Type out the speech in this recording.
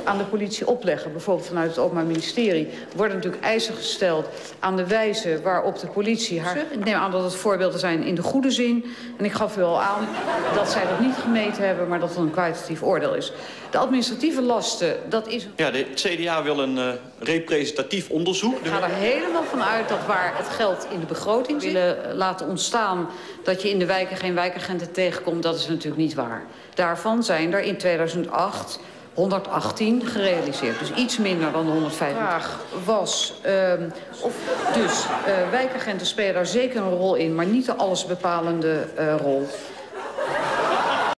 aan de politie opleggen. Bijvoorbeeld vanuit het Openbaar Ministerie worden natuurlijk eisen gesteld aan de wijze waarop de politie haar... Ik neem aan dat het voorbeelden zijn in de goede zin. En ik gaf u al aan dat zij dat niet gemeten hebben, maar dat het een kwalitatief oordeel is. De administratieve lasten, dat is... Ja, de CDA wil een representatief onderzoek. Ik ga er helemaal van uit dat waar het geld in de begroting willen laten ontstaan, dat je in de wijken geen wijkagenten tegenkomt, dat is natuurlijk niet waar. Daarvan zijn er in 2008 118 gerealiseerd. Dus iets minder dan de 105. De vraag was wijkagenten spelen daar zeker een rol in, maar niet de allesbepalende rol.